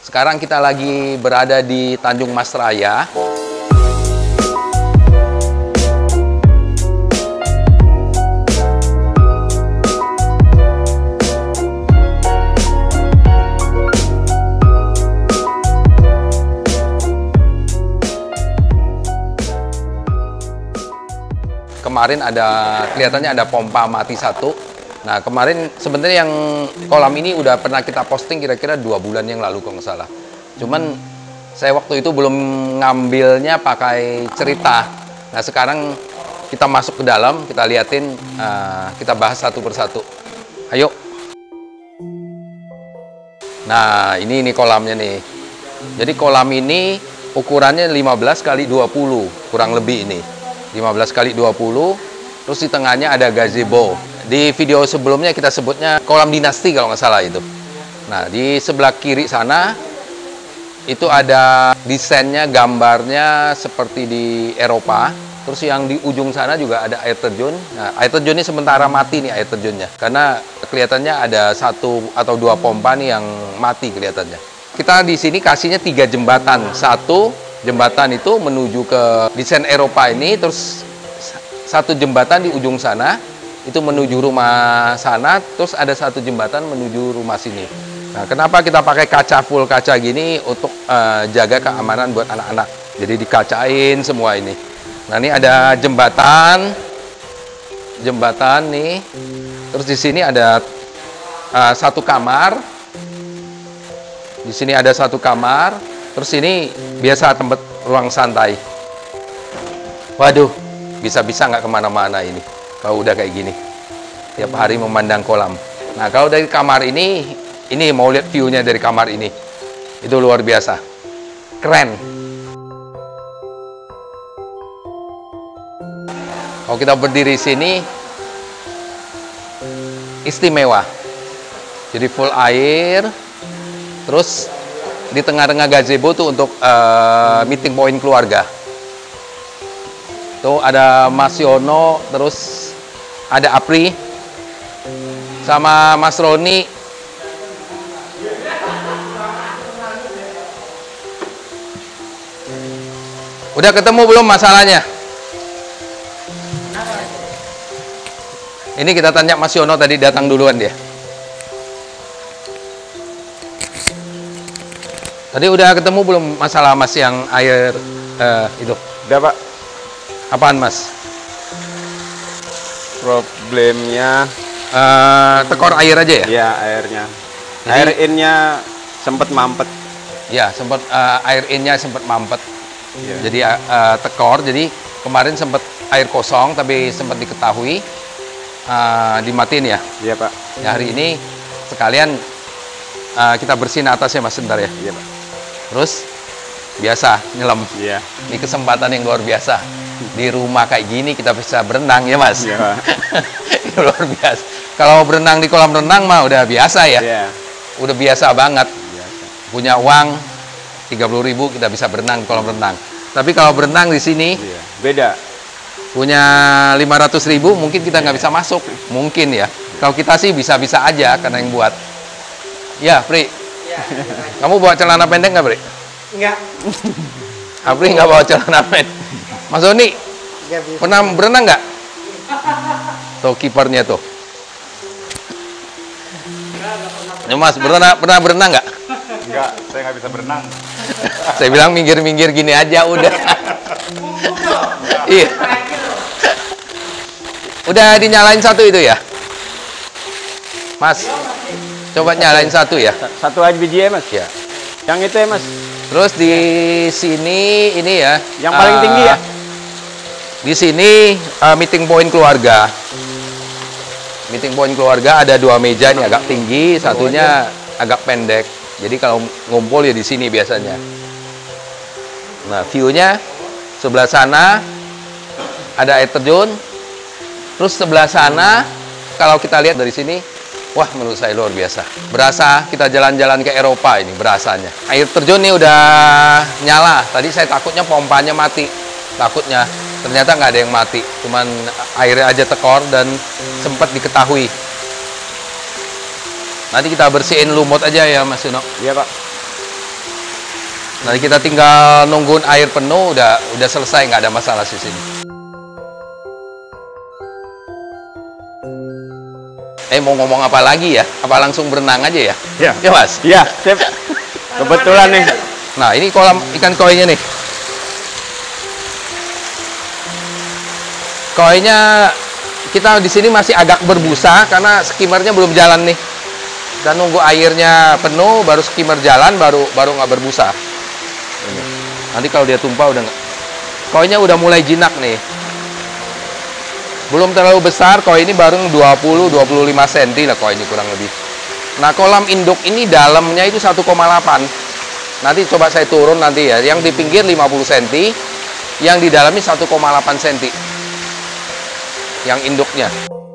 Sekarang kita lagi berada di Tanjung Mas Raya. Kemarin kelihatannya ada pompa mati satu. Nah, kemarin sebenarnya yang kolam ini udah pernah kita posting kira-kira 2 bulan yang lalu kalau nggak salah. Cuman saya waktu itu belum ngambilnya pakai cerita. Nah, sekarang kita masuk ke dalam, kita liatin, kita bahas satu persatu. Ayo. Nah, ini kolamnya nih. Jadi kolam ini ukurannya 15 kali 20, kurang lebih ini. 15 kali 20, terus di tengahnya ada gazebo. Di video sebelumnya kita sebutnya kolam dinasti kalau nggak salah itu. Nah, di sebelah kiri sana itu ada desainnya, gambarnya seperti di Eropa. Terus yang di ujung sana juga ada air terjun. Nah, air terjun ini sementara mati nih air terjunnya, karena kelihatannya ada 1 atau 2 pompa nih yang mati kelihatannya. Kita di sini kasihnya 3 jembatan. Satu jembatan itu menuju ke desain Eropa ini, terus 1 jembatan di ujung sana itu menuju rumah sana, terus ada 1 jembatan menuju rumah sini. Nah, kenapa kita pakai kaca full kaca gini? Untuk jaga keamanan buat anak-anak. Jadi dikacain semua ini. Nah, ini ada jembatan nih. Terus di sini ada 1 kamar. Di sini ada 1 kamar. Terus ini biasa tempat ruang santai. Waduh, bisa-bisa nggak kemana-mana ini kalau udah kayak gini. Tiap hari memandang kolam. Nah, kalau dari kamar ini mau lihat view-nya dari kamar ini. Itu luar biasa. Keren. Kalau kita berdiri sini, istimewa. Jadi full air. Terus di tengah-tengah gazebo tuh untuk meeting point keluarga. Tuh ada Mas Yono, terus ada Apri, sama Mas Roni. Udah ketemu belum masalahnya? Ini kita tanya Mas Yono, tadi datang duluan dia. Tadi udah ketemu belum masalah Mas yang air itu? Udah, Pak. Apaan, Mas? Problemnya tekor air aja ya? ya airnya. Jadi, air innya sempat mampet. Ya, sempat air innya sempat mampet. Ya. Jadi tekor. Jadi kemarin sempat air kosong, tapi sempat diketahui dimatiin ya. Iya, Pak. Ya, hari ini sekalian kita bersihin atasnya, Mas, sebentar ya. Iya, Pak. Terus biasa nyelam. Iya. Ini kesempatan yang luar biasa. Di rumah kayak gini kita bisa berenang ya, Mas. Iya, Pak. Ini luar biasa. Kalau berenang di kolam renang mah udah biasa ya. Iya. Udah biasa banget. Biasa. Punya uang 30.000 kita bisa berenang di kolam renang. Tapi kalau berenang di sini Iya. Beda. punya 500.000 mungkin kita nggak bisa masuk. Mungkin ya. Kalau kita sih bisa-bisa aja karena yang buat. Ya, Pri. Ya. Kamu bawa celana pendek nggak, Pri? Enggak. Apri nggak bawa celana pendek. Mas Doni, Enggak bisa. pernah berenang nggak? Tuh kipernya tuh. Ya, Mas, pernah berenang nggak? Enggak, saya nggak bisa berenang. Saya bilang minggir-minggir gini aja udah. Iya. Udah dinyalain satu itu ya? Mas, coba nyalain satu ya. Satu aja biji ya, Mas. Ya. Yang itu ya, Mas. Terus di sini ini ya. Yang paling tinggi ya. Di sini meeting point keluarga. Meeting point keluarga ada 2 meja nih agak tinggi, satunya agak pendek. Jadi kalau ngumpul ya di sini biasanya. Nah, view-nya sebelah sana ada air terjun. Terus sebelah sana kalau kita lihat dari sini, wah, menurut saya luar biasa. Berasa kita jalan-jalan ke Eropa ini berasanya. Air terjun ini udah nyala. Tadi saya takutnya pompanya mati. Takutnya. Ternyata nggak ada yang mati. Cuman airnya aja tekor dan sempat diketahui. Nanti kita bersihin lumut aja ya, Mas Yuno. Iya, Pak. Nanti kita tinggal nungguin air penuh, udah selesai, nggak ada masalah di sini. Mau ngomong apa lagi ya? Apa langsung berenang aja ya? Ya. Ya Mas? Iya, Chef. Kebetulan nih. Nah, ini kolam ikan koinya nih. Koinya kita di sini masih agak berbusa karena skimmernya belum jalan nih. Kita nunggu airnya penuh, baru skimmer jalan, baru nggak berbusa. Ini. Nanti kalau dia tumpah udah nggak. Koinya udah mulai jinak nih. Belum terlalu besar, koi ini baru 20-25 cm lah koi ini kurang lebih. Nah, kolam induk ini dalamnya itu 1,8. Nanti coba saya turun nanti ya. Yang di pinggir 50 cm, yang di dalamnya 1,8 cm. Yang induknya.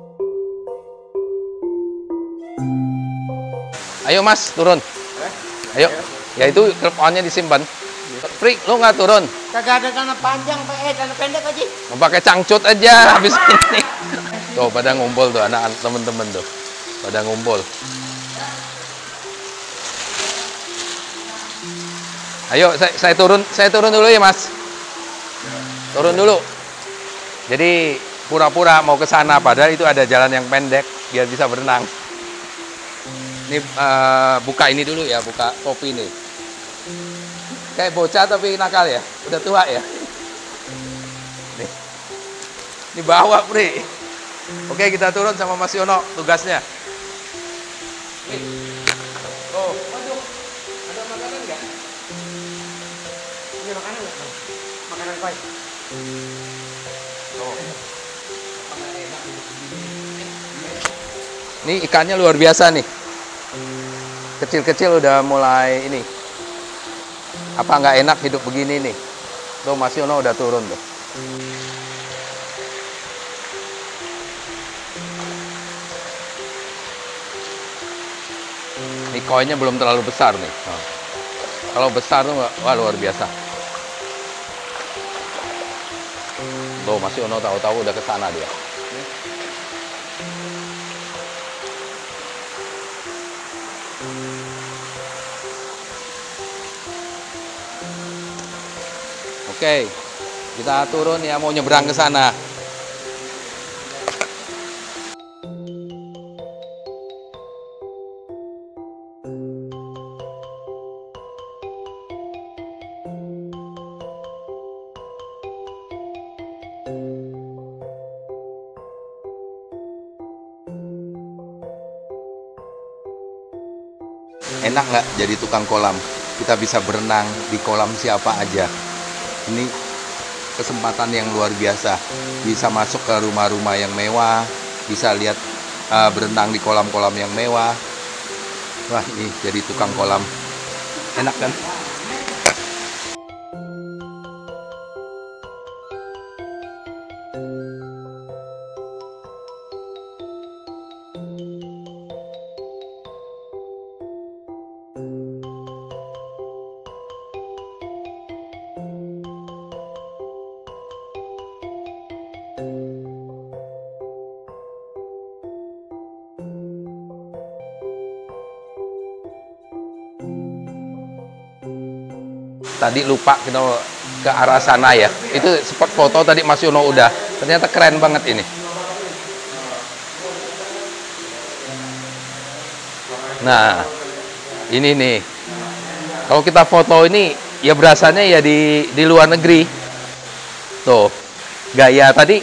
Ayo Mas, turun. Ayo. Ya itu clip on-nya disimpan. Frik, lu nggak turun? Kagak ada tanah panjang, tanah pendek aja. Mau pakai cangcut aja habis ini. Tuh pada ngumpul tuh anak-anak temen-temen tuh. Pada ngumpul. Ayo saya turun dulu ya Mas. Turun dulu. Jadi pura-pura mau ke sana padahal itu ada jalan yang pendek biar bisa berenang. Ini buka ini dulu ya, buka kopi nih. Kayak bocah tapi nakal ya, udah tua ya. Nih, ini bawa Pri. Oke, kita turun sama Mas Yono tugasnya. Nih. Oh, waduh, ada makanan nggak? Ini makanan nggak? Makanan koi. Oh. Ini ikannya luar biasa nih. Kecil-kecil udah mulai ini. Apa nggak enak hidup begini nih? Tuh Mas Yono udah turun tuh. Ini koinnya belum terlalu besar nih. Oh. Kalau besar tuh wah luar biasa. Tuh Mas Yono tahu-tahu udah ke sana dia. Oke, kita turun ya mau nyebrang ke sana. Enak nggak jadi tukang kolam? Kita bisa berenang di kolam siapa aja. Ini kesempatan yang luar biasa. Bisa masuk ke rumah-rumah yang mewah, bisa lihat berenang di kolam-kolam yang mewah. Wah, ini jadi tukang kolam. Enak kan? Tadi lupa kita ke arah sana ya. Itu spot foto tadi Mas Yono udah. Ternyata keren banget ini. Nah, ini nih. Kalau kita foto ini ya berasanya ya di luar negeri. Tuh. Gaya tadi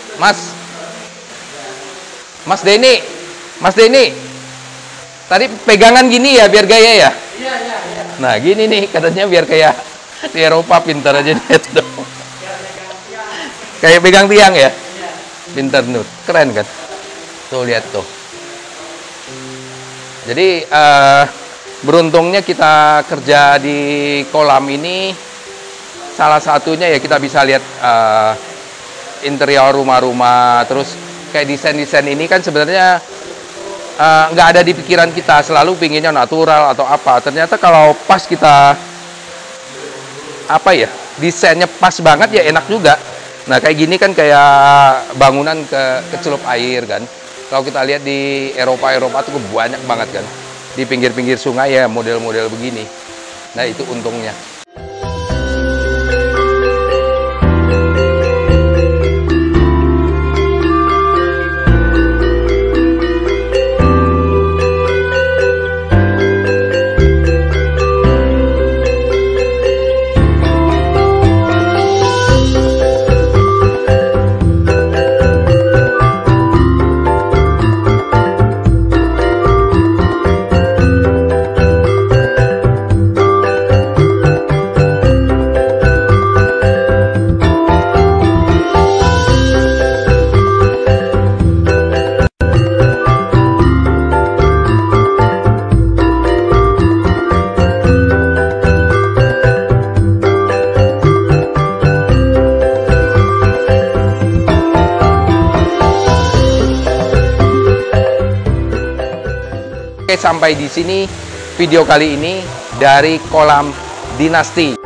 Mas Denny. Mas Denny. Tadi pegangan gini ya biar gaya ya? Iya. Nah, gini nih katanya biar kayak di Eropa, pintar aja dia tuh. Kayak pegang tiang ya? Pintar Nur. Keren kan? Tuh lihat tuh. Jadi beruntungnya kita kerja di kolam ini, salah satunya ya kita bisa lihat interior rumah-rumah, terus kayak desain-desain ini kan sebenarnya nggak ada di pikiran kita, selalu pinginnya natural atau apa. Ternyata kalau pas kita desainnya pas banget ya enak juga. Nah kayak gini kan kayak bangunan kecelup air kan. Kalau kita lihat di Eropa tuh banyak banget kan. Di pinggir-pinggir sungai ya model-model begini. Nah itu untungnya. Oke, sampai di sini video kali ini dari kolam dinasti.